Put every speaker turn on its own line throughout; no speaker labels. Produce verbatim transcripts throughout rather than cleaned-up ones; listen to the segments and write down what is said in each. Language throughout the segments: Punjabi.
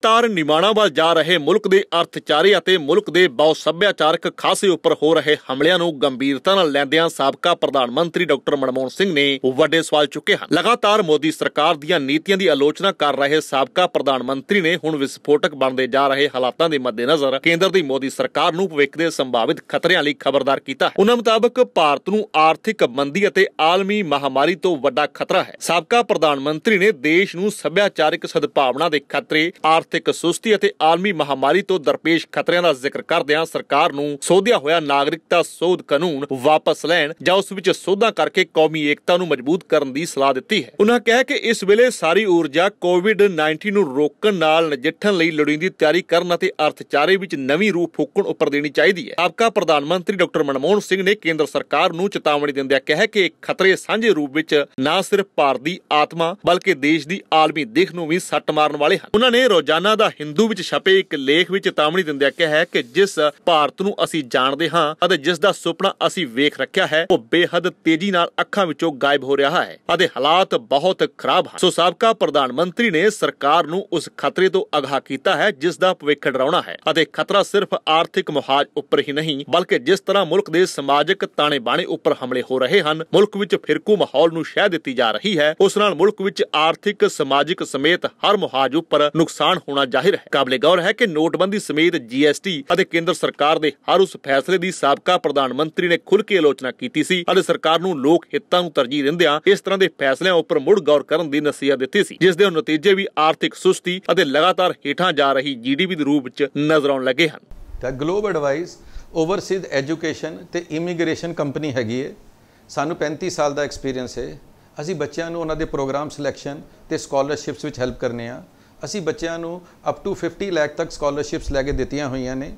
लगातार निमाणा ਵੱਲ जा रहे मुल्क के अर्थचारे ਅਤੇ मुल्क के बहु सभ्याचारक खासे उपर हो रहे हमलिਆਂ ਨੂੰ गंभीरता ਨਾਲ ਲੈਂਦਿਆਂ ਸਾਬਕਾ प्रधान मंत्री डॉक्टर मनमोहन सिंह ने ਵੱਡੇ सवाल चुके हैं। लगातार मोदी सरकार ਦੀਆਂ ਨੀਤੀਆਂ ਦੀ आलोचना कर रहे ਸਾਬਕਾ प्रधान मंत्री ने ਹੁਣ विस्फोटक ਬਣਦੇ जा रहे हालातां ਦੇ मद्देनजर केंद्र ਦੀ मोदी सरकार ਨੂੰ ਭਵਿੱਖ ਦੇ संभावित खतरिਆਂ ਲਈ खबरदार ਕੀਤਾ है। उन्हां मुताबिक भारत ਨੂੰ आर्थिक मंदी ਅਤੇ आलमी महामारी ਤੋਂ ਵੱਡਾ खतरा है। ਸਾਬਕਾ प्रधान मंत्री ने देश ਨੂੰ ਸੱਭਿਆਚਾਰਕ सद्भावना ਦੇ खतरे, आर्थिक सुस्ती ਅਤੇ आलमी महामारी ਤੋਂ दरपेश खतरिਆਂ ਦਾ ਜ਼ਿਕਰ ਕਰਦਿਆਂ ਸਰਕਾਰ ਨੂੰ ਸੋਧਿਆ ਹੋਇਆ ਨਾਗਰਿਕਤਾ ਸੋਧ ਕਾਨੂੰਨ ਵਾਪਸ ਲੈਣ ਜਾਂ ਉਸ ਵਿੱਚ ਸੋਧਾਂ ਕਰਕੇ ਕੌਮੀ ਏਕਤਾ ਨੂੰ ਮਜ਼ਬੂਤ ਕਰਨ ਦੀ ਸਲਾਹ ਦਿੱਤੀ ਹੈ। ਉਨ੍ਹਾਂ ਕਿਹਾ ਕਿ ਇਸ ਵੇਲੇ ਸਾਰੀ ਊਰਜਾ ਕੋਵਿਡ ਉੱਨੀ ਨੂੰ ਰੋਕਣ ਨਾਲ ਨਜਿੱਠਣ ਲਈ ਲੋੜੀਂਦੀ ਤਿਆਰੀ ਕਰਨ ਅਤੇ ਅਰਥਚਾਰੇ ਵਿੱਚ ਨਵੀਂ ਰੂਹ ਫੂਕਣ ਉੱਪਰ ਦੇਣੀ ਚਾਹੀਦੀ ਹੈ। ਸਾਬਕਾ ਪ੍ਰਧਾਨ ਮੰਤਰੀ ਡਾਕਟਰ ਮਨਮੋਹਨ ਸਿੰਘ ਨੇ ਕੇਂਦਰ ਸਰਕਾਰ ਨੂੰ ਚੇਤਾਵਨੀ ਦਿੰਦਿਆਂ ਕਿਹਾ ਕਿ ਇਹ ਖਤਰੇ ਸਾਂਝੇ ਰੂਪ ਵਿੱਚ ਨਾ ਸਿਰਫ ਭਾਰਤ ਦੀ ਆਤਮਾ ਬਲਕਿ ਦੇਸ਼ ਦੀ ਆਲਮੀ ਦਿੱਖ ਨੂੰ ਵੀ ਸੱਟ ਮਾਰਨ ਵਾਲੇ ਹਨ। ਉਨ੍ਹਾਂ ਨੇ ਰੋਜ਼ਾਨਾ ਦਾ ਹਿੰਦੂ ਵਿੱਚ ਛਪੇ ਇੱਕ ਲੇਖ ਵਿੱਚ ਚੇਤਾਵਨੀ ਦਿੰਦਿਆਂ ਕਿਹਾ ਕਿ ਜਿਸ ਭਾਰਤ ਨੂੰ ਅਸੀਂ ਜਾਣਦੇ ਹਾਂ ਅਤੇ ਜਿਸ ਦਾ ਸੁਪਨਾ ਅਸੀਂ ਵੇਖ ਰੱਖਿਆ ਹੈ ਉਹ ਬੇਹੱਦ ਤੇਜ਼ੀ ਨਾਲ ਅੱਖਾਂ ਵਿੱਚੋਂ ਗਾਇਬ ਹੋ ਰਿਹਾ ਹੈ ਅਤੇ ਹਾਲਾਤ ਬਹੁਤ ਖਰਾਬ ਹਨ। ਸੋ ਸਾਬਕਾ ਪ੍ਰਧਾਨ ਮੰਤਰੀ ਨੇ ਸਰਕਾਰ ਨੂੰ ਉਸ ਖਤਰੇ ਤੋਂ ਅਗਾਹ ਕੀਤਾ ਹੈ ਜਿਸ ਦਾ ਭਵਿੱਖ ਡਰਾਉਣਾ ਹੈ ਅਤੇ ਖਤਰਾ ਸਿਰਫ ਆਰਥਿਕ ਮੁਹਾਜ ਉੱਪਰ ਹੀ ਨਹੀਂ ਬਲਕਿ ਜਿਸ ਤਰ੍ਹਾਂ ਮੁਲਕ ਦੇ ਸਮਾਜਿਕ ਤਾਣੇ ਬਾਣੇ ਉੱਪਰ ਹਮਲੇ ਹੋ ਰਹੇ ਹਨ, ਮੁਲਕ ਵਿੱਚ ਫਿਰਕੂ ਮਾਹੌਲ ਨੂੰ ਸ਼ਹਿ ਦਿੱਤੀ ਜਾ ਰਹੀ ਹੈ, ਉਸ ਨਾਲ ਮੁਲਕ ਵਿੱਚ ਆਰਥਿਕ ਸਮਾਜਿਕ ਸਮੇਤ ਹਰ ਮੁਹਾਜ ਉੱਪਰ ਨੁਕਸਾਨ ਹੋਣਾ ਜ਼ਾਹਿਰ ਹੈ। ਕਾਬਲੇ ਗੌਰ ਹੈ ਕਿ ਨੋਟਬੰਦੀ ਸਮੇਤ ਜੀ ਐਸ ਟੀ ਅਤੇ ਕੇਂਦਰ ਸਰਕਾਰ ਦੇ ਹਰ ਉਸ ਫੈਸਲੇ ਦੀ ਸਾਬਕਾ ਪ੍ਰਧਾਨ ਮੰਤਰੀ ਨੇ ਖੁੱਲ੍ਹ ਕੇ ਆਲੋਚਨਾ ਕੀਤੀ ਸੀ ਅਤੇ ਸਰਕਾਰ ਨੂੰ ਲੋਕ ਹਿੱਤਾਂ ਨੂੰ ਤਰਜੀਹ ਦਿੰਦਿਆਂ ਇਸ ਤਰ੍ਹਾਂ ਦੇ ਫੈਸਲਿਆਂ ਉੱਪਰ ਮੁੜ ਗੌਰ ਕਰਨ ਦੀ ਨਸੀਹਤ ਦਿੱਤੀ ਸੀ, ਜਿਸ ਦੇ ਨਤੀਜੇ ਵੀ ਆਰਥਿਕ ਸੁਸਤੀ ਅਤੇ ਲਗਾਤਾਰ ਹੇਠਾਂ ਜਾ ਰਹੀ ਜੀ ਡੀ ਪੀ ਦੇ ਰੂਪ ਵਿੱਚ ਨਜ਼ਰ ਆਉਣ ਲੱਗੇ ਹਨ।
ਤਾਂ ਗਲੋਬ ਐਡਵਾਈਸ ਓਵਰਸੀਜ਼ ਐਜੂਕੇਸ਼ਨ ਤੇ ਇਮੀਗ੍ਰੇਸ਼ਨ ਕੰਪਨੀ ਹੈਗੀ ਹੈ। ਸਾਨੂੰ ਪੈਂਤੀ ਸਾਲ ਦਾ ਐਕਸਪੀਰੀਅੰਸ ਹੈ। ਅਸੀਂ ਬੱਚਿਆਂ ਨੂੰ ਉਹਨਾਂ ਦੇ ਪ੍ਰੋਗਰਾਮ ਸਿਲੈਕਸ਼ਨ ਤੇ ਸਕਾਲਰਸ਼ਿਪਸ ਵਿੱਚ ਹੈਲਪ ਕਰਨੇ ਆ। ਅਸੀਂ ਬੱਚਿਆਂ ਨੂੰ ਅਪ ਟੂ ਫਿਫਟੀ ਲੱਖ ਤੱਕ ਸਕਾਲਰਸ਼ਿਪਸ ਲੈ ਕੇ ਦਿੱਤੀਆਂ ਹੋਈਆਂ ਨੇ।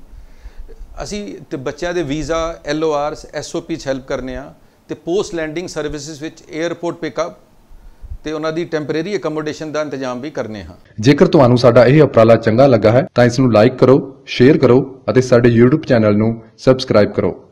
ਅਸੀਂ ਤੇ ਬੱਚਿਆਂ ਦੇ visa, L O Rs, S O P 'ਚ ਹੈਲਪ ਕਰਨੇ ਆ ਤੇ ਪੋਸਟ ਲੈਂਡਿੰਗ ਸਰਵਿਸਿਜ਼ ਵਿੱਚ ਏਅਰਪੋਰਟ ਪਿਕਅਪ ਤੇ ਉਹਨਾਂ ਦੀ ਟੈਂਪਰੇਰੀ ਅਕਮੋਡੇਸ਼ਨ ਦਾ ਇੰਤਜ਼ਾਮ ਵੀ ਕਰਨੇ ਹਾਂ।
ਜੇਕਰ ਤੁਹਾਨੂੰ ਸਾਡਾ ਇਹ ਉਪਰਾਲਾ ਚੰਗਾ ਲੱਗਾ ਹੈ ਤਾਂ ਇਸ ਨੂੰ ਲਾਈਕ ਕਰੋ, ਸ਼ੇਅਰ ਕਰੋ ਅਤੇ ਸਾਡੇ YouTube ਚੈਨਲ ਨੂੰ ਸਬਸਕ੍ਰਾਈਬ ਕਰੋ।